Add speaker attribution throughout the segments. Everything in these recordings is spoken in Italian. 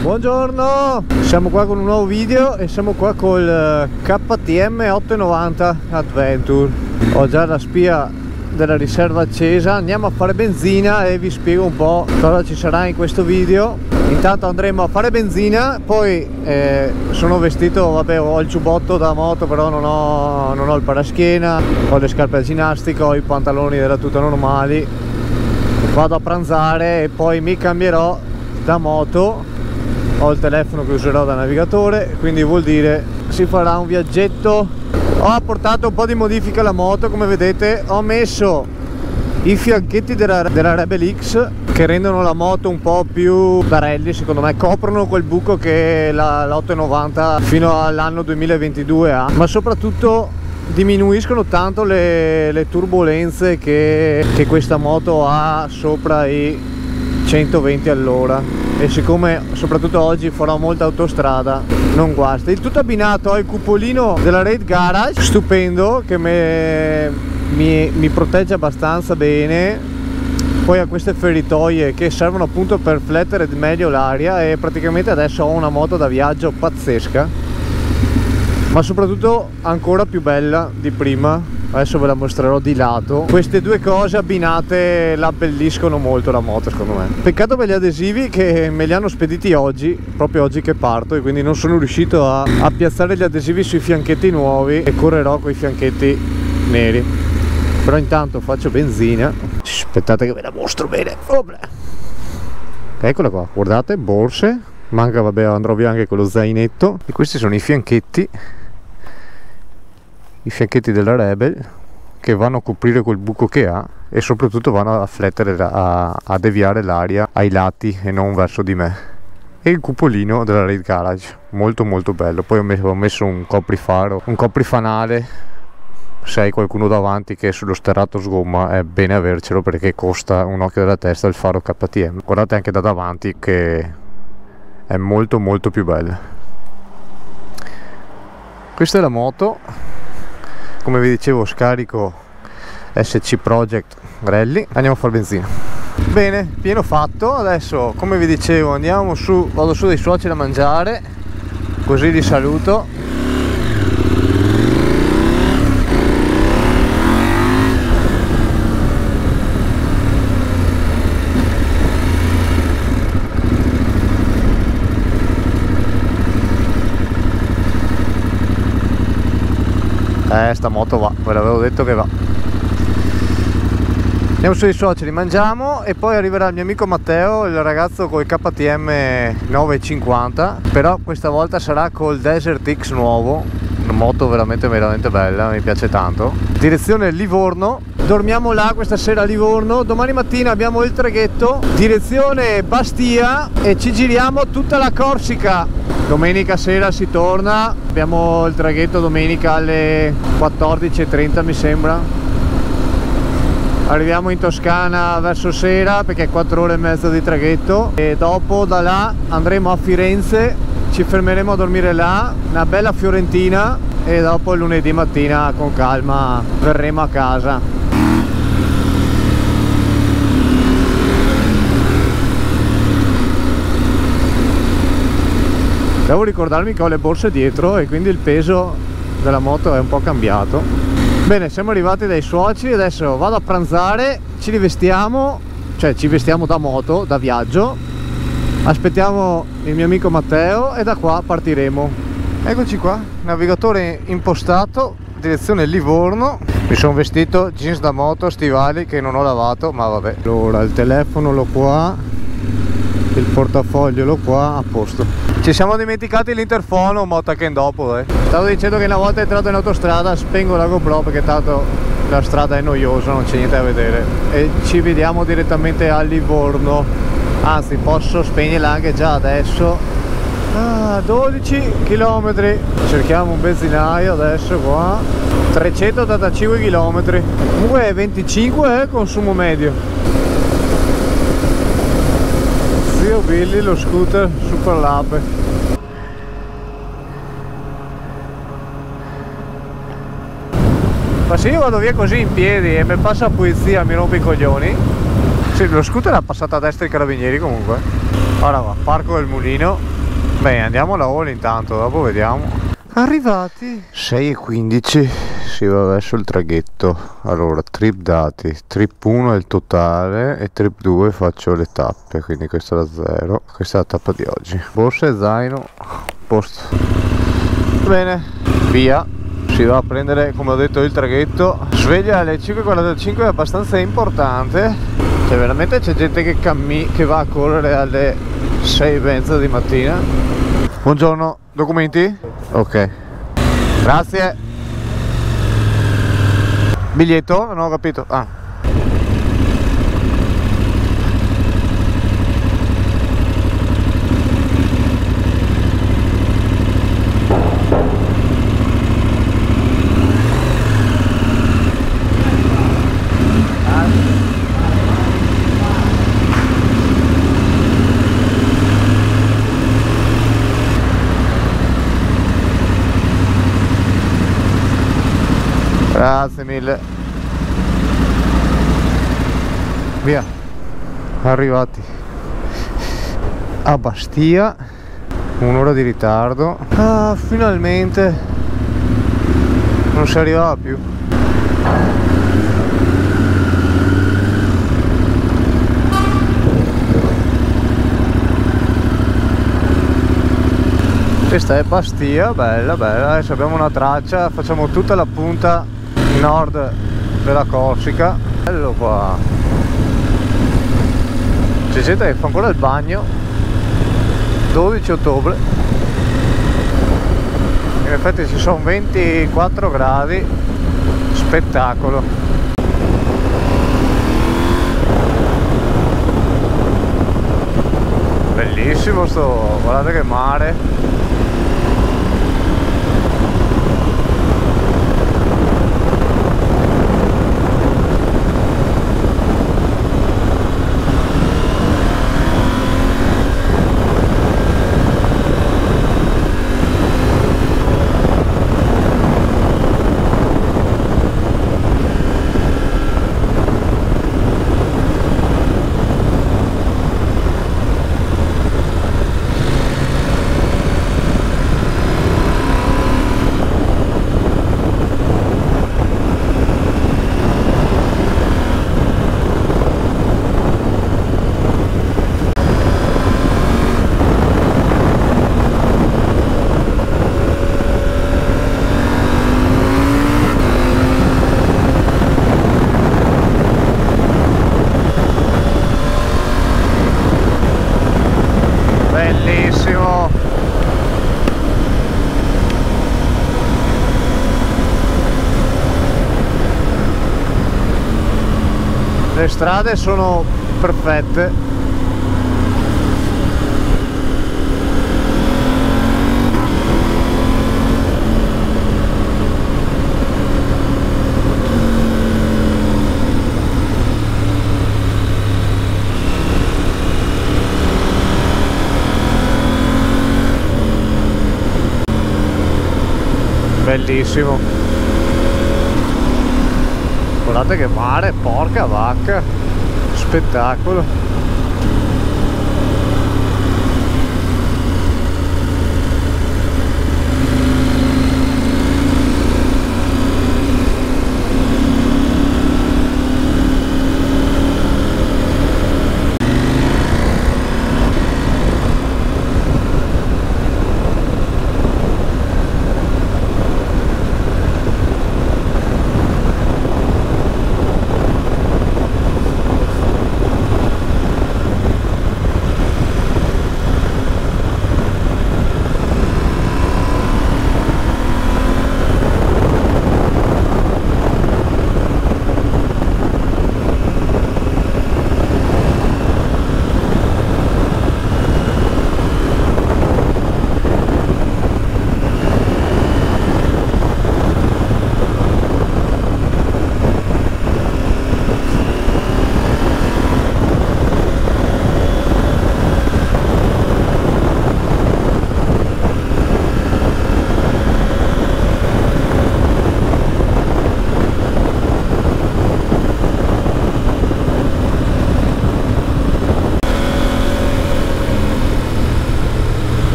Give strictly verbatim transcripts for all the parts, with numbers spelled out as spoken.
Speaker 1: Buongiorno, siamo qua con un nuovo video e siamo qua col K T M ottocentonovanta Adventure. Ho già la spia della riserva accesa, andiamo a fare benzina e vi spiego un po' cosa ci sarà in questo video. Intanto andremo a fare benzina, poi eh, sono vestito, vabbè, ho il giubbotto da moto, però non ho, non ho il paraschiena, ho le scarpe da ginnastica, ho i pantaloni della tuta normali. Vado a pranzare e poi mi cambierò da moto. Ho il telefono che userò da navigatore, quindi vuol dire si farà un viaggetto. Ho apportato un po' di modifica alla moto, come vedete ho messo i fianchetti della, della Rebel X che rendono la moto un po' più da rally, secondo me, coprono quel buco che la, la ottocentonovanta fino all'anno duemilaventidue ha, ma soprattutto diminuiscono tanto le, le turbolenze che, che questa moto ha sopra i centoventi all'ora. E siccome soprattutto oggi farò molta autostrada, non guasta. Il tutto abbinato al cupolino della Raid Garage, stupendo, che me, mi, mi protegge abbastanza bene. Poi ha queste feritoie che servono appunto per flettere meglio l'aria, e praticamente adesso ho una moto da viaggio pazzesca, ma soprattutto ancora più bella di prima. Adesso ve la mostrerò di lato. Queste due cose abbinate la abbelliscono molto la moto, secondo me. Peccato per gli adesivi che me li hanno spediti oggi, proprio oggi che parto, e quindi non sono riuscito a, a piazzare gli adesivi sui fianchetti nuovi e correrò con i fianchetti neri. Però intanto faccio benzina. Aspettate che ve la mostro bene. Opla. Eccola qua, guardate, borse. Manca, vabbè, andrò via anche con lo zainetto. E questi sono i fianchetti i fianchetti della Rebel, che vanno a coprire quel buco che ha e soprattutto vanno a flettere, a, a deviare l'aria ai lati e non verso di me. E il cupolino della Raid Garage, molto molto bello. Poi ho messo, ho messo un coprifaro, un coprifanale. Se hai qualcuno davanti che è sullo sterrato sgomma è bene avercelo, perché costa un occhio della testa il faro K T M. Guardate anche da davanti che è molto molto più bella. Questa è la moto. Come vi dicevo, scarico S C Project Rally. Andiamo a fare benzina. Bene, pieno fatto. Adesso, come vi dicevo, andiamo su, vado su dai suoceri a mangiare, così li saluto. Eh, sta moto va, ve l'avevo detto che va. Andiamo sui suoceri, mangiamo e poi arriverà il mio amico Matteo, il ragazzo col K T M novecentocinquanta, però questa volta sarà col Desert X nuovo, una moto veramente veramente bella, mi piace tanto. Direzione Livorno, dormiamo là questa sera a Livorno, domani mattina abbiamo il traghetto, direzione Bastia, e ci giriamo tutta la Corsica. Domenica sera si torna, abbiamo il traghetto domenica alle quattordici e trenta mi sembra. Arriviamo in Toscana verso sera perché è quattro ore e mezza di traghetto, e dopo da là andremo a Firenze, ci fermeremo a dormire là, una bella fiorentina, e dopo il lunedì mattina con calma verremo a casa. Devo ricordarmi che ho le borse dietro e quindi il peso della moto è un po' cambiato. Bene, siamo arrivati dai suoceri, adesso vado a pranzare, ci rivestiamo, cioè ci vestiamo da moto, da viaggio, aspettiamo il mio amico Matteo e da qua partiremo. Eccoci qua, navigatore impostato, direzione Livorno. Mi sono vestito jeans da moto, stivali che non ho lavato, ma vabbè. Allora, il telefono l'ho qua, il portafoglio l'ho qua, a posto. Ci siamo dimenticati l'interfono, ma attacchiamo dopo, eh. Stavo dicendo che una volta entrato in autostrada spengo la GoPro perché tanto la strada è noiosa, non c'è niente da vedere, e ci vediamo direttamente a Livorno. Anzi, posso spegnerla anche già adesso. Ah, dodici chilometri. Cerchiamo un benzinaio adesso qua. trecentottantacinque chilometri. Comunque è venticinque, eh, consumo medio. Zio Billy, lo scooter super lape. Ma se io vado via così in piedi e mi passa la polizia mi rompe i coglioni. Sì, lo scooter ha passato a destra i carabinieri comunque. Ora va, Parco del Mulino. Bene, andiamo alla hall intanto, dopo vediamo. Arrivati sei e quindici, si va verso il traghetto. Allora, trip dati, trip uno è il totale e trip due faccio le tappe, quindi questa è la zero, questa è la tappa di oggi. Borsa e zaino, posto. Bene, via. Si va a prendere, come ho detto, il traghetto. Sveglia alle cinque e quarantacinque, è abbastanza importante. Cioè veramente c'è gente che, cammi che va a correre alle sei e mezza di mattina. Buongiorno, documenti? Ok, grazie. Biglietto? Non ho capito. Ah. Grazie mille. Via. Arrivati a Bastia. Un'ora di ritardo. Ah, finalmente. Non si arrivava più. Questa è Bastia, bella bella. Adesso abbiamo una traccia, facciamo tutta la punta nord della Corsica. Bello qua. C'è gente che fa ancora il bagno. Dodici ottobre. In effetti ci sono ventiquattro gradi. Spettacolo. Bellissimo sto, guardate che mare. Le strade sono perfette. Bellissimo. Guardate che mare, porca vacca, spettacolo.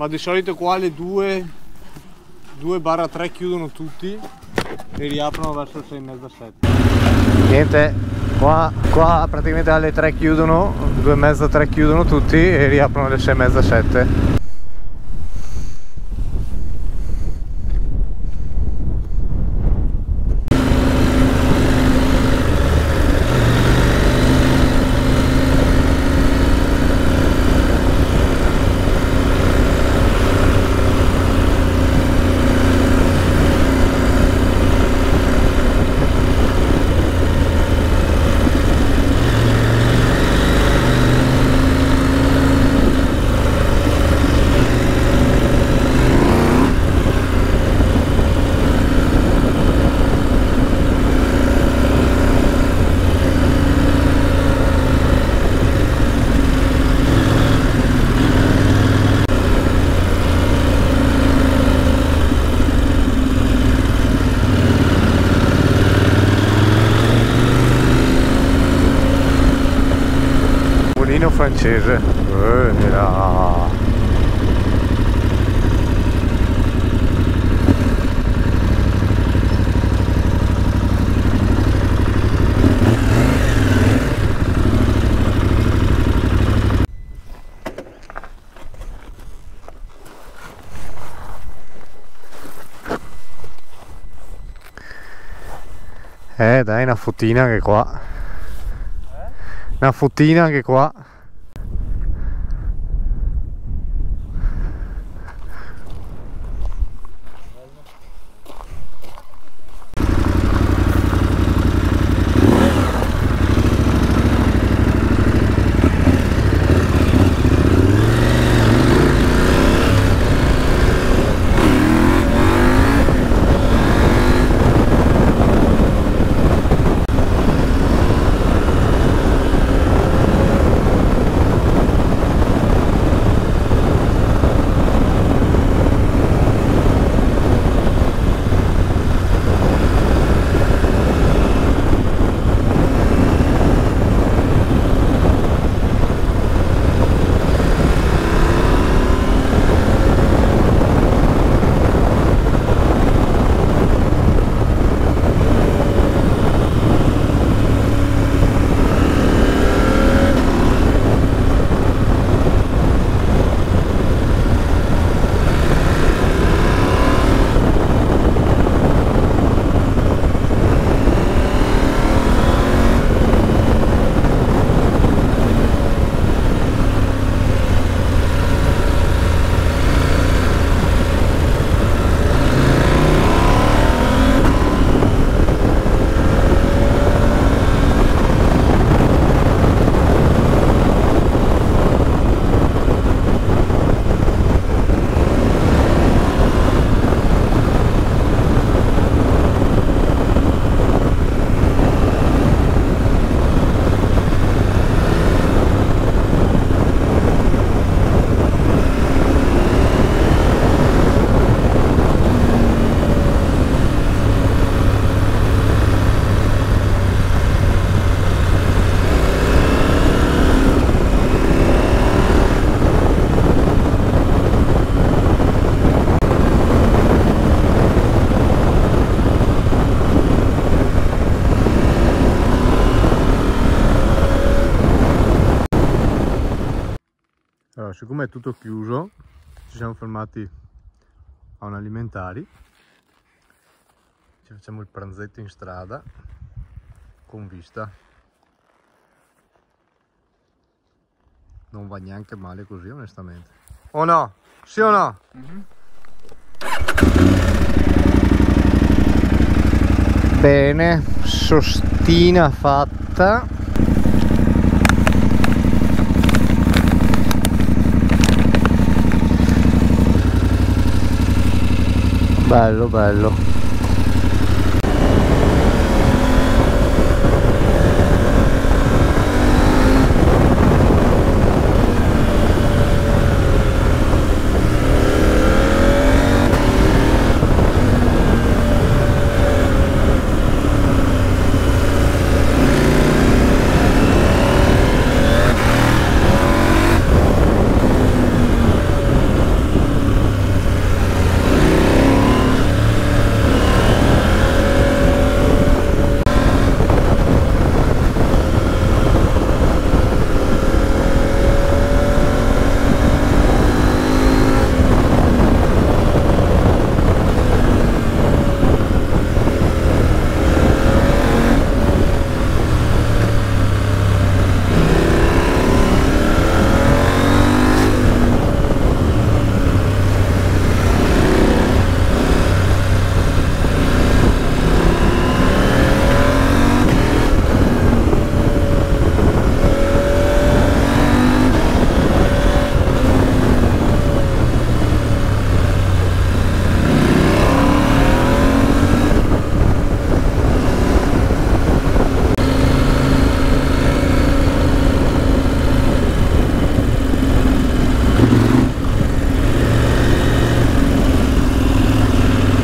Speaker 1: ma di solito qua alle due barra tre chiudono tutti e riaprono verso le sei e mezza sette. Niente, qua, qua praticamente alle tre chiudono, due e mezza tre chiudono tutti e riaprono alle sei e mezza sette. Francese. Eh, là. Eh dai, una fottina anche qua. Una fottina anche qua. Allora, siccome è tutto chiuso, ci siamo fermati a un alimentari, ci facciamo il pranzetto in strada con vista. Non va neanche male così, onestamente. O no? Sì o no? Mm-hmm. Bene, sostina fatta. Bello, bello.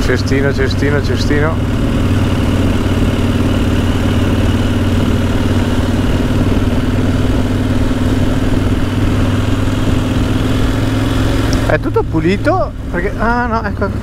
Speaker 1: Cestino, cestino, cestino. È tutto pulito? Perché... ah no, ecco.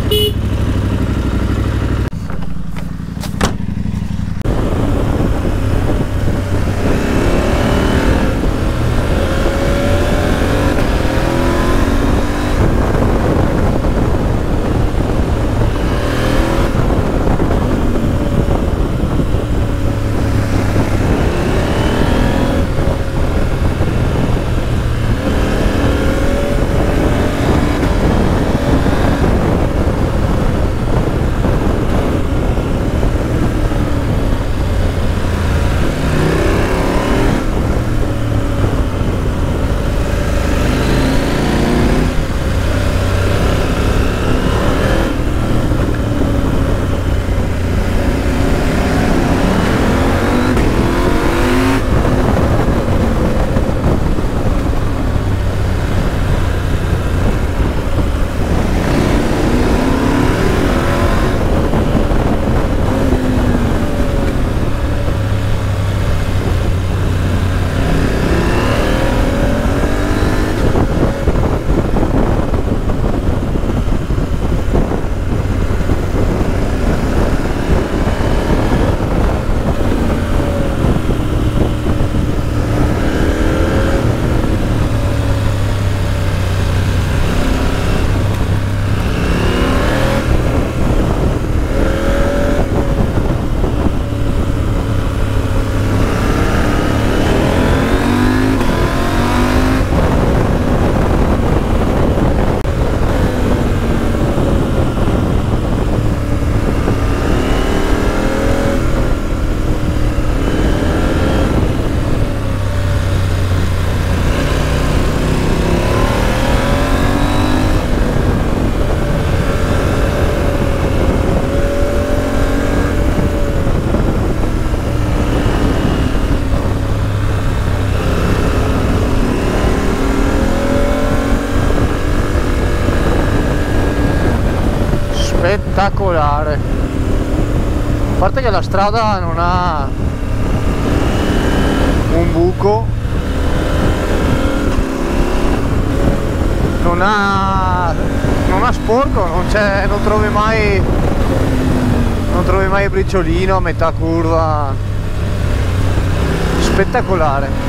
Speaker 1: Spettacolare, a parte che la strada non ha un buco, non ha non ha sporco, non c'è, non trovi mai non trovi mai briciolino a metà curva. Spettacolare.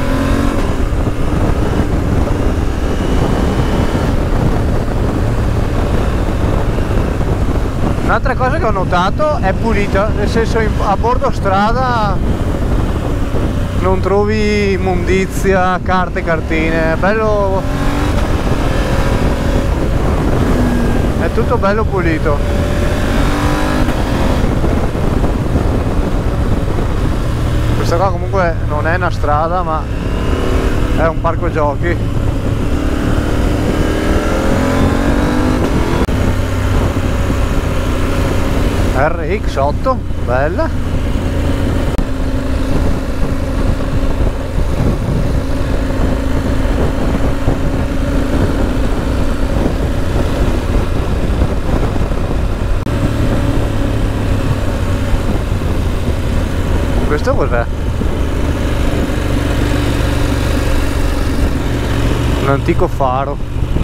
Speaker 1: Un'altra cosa che ho notato è pulita, nel senso a bordo strada non trovi immondizia, carte, cartine, è bello, è tutto bello pulito. Questa qua comunque non è una strada ma è un parco giochi. R X otto, bella. Questo cos'è? Un antico faro.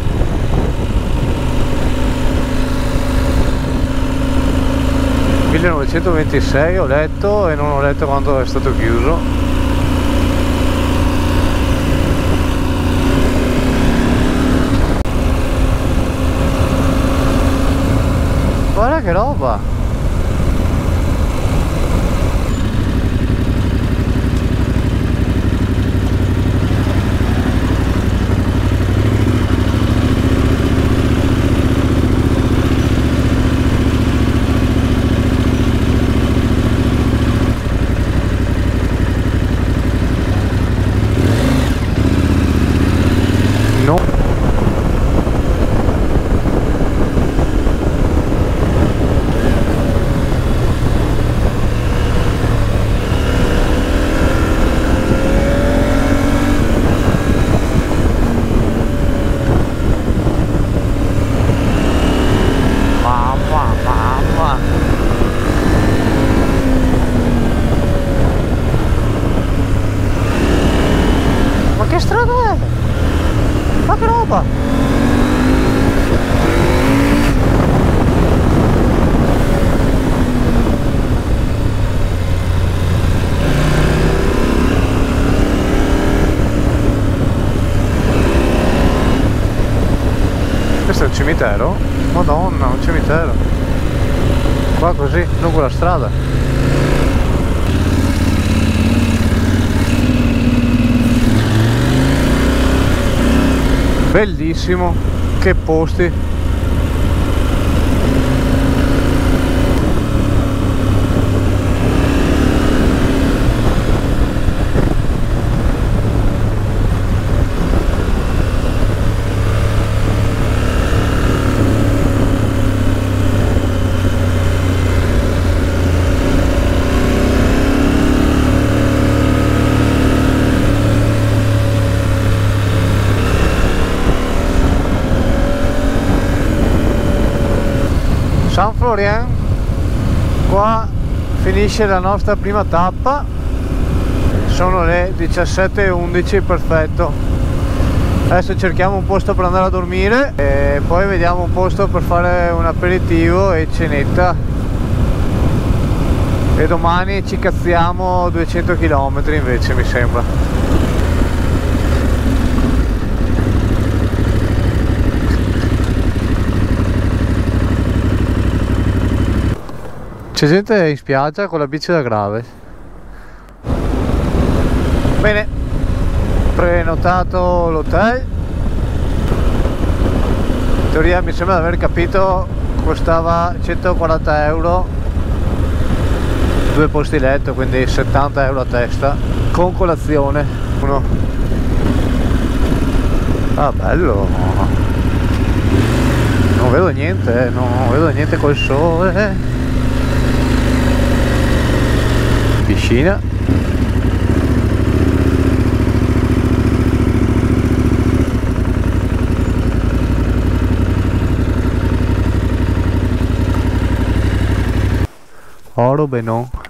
Speaker 1: millenovecentoventisei ho letto e non ho letto quando è stato chiuso. Guarda che roba! cimitero? Madonna, un cimitero. Qua così, lungo la strada. Bellissimo, che posti. San Florian, qua finisce la nostra prima tappa, sono le diciassette e undici, perfetto. Adesso cerchiamo un posto per andare a dormire e poi vediamo un posto per fare un aperitivo e cenetta, e domani ci cazziamo duecento chilometri invece, mi sembra. C'è gente in spiaggia con la bici da grave. Bene, prenotato l'hotel. In teoria mi sembra di aver capito costava centoquaranta euro, due posti letto, quindi settanta euro a testa, con colazione. Uno. Ah, bello. Non vedo niente, non vedo niente col sole. Piscina. Oro Benon.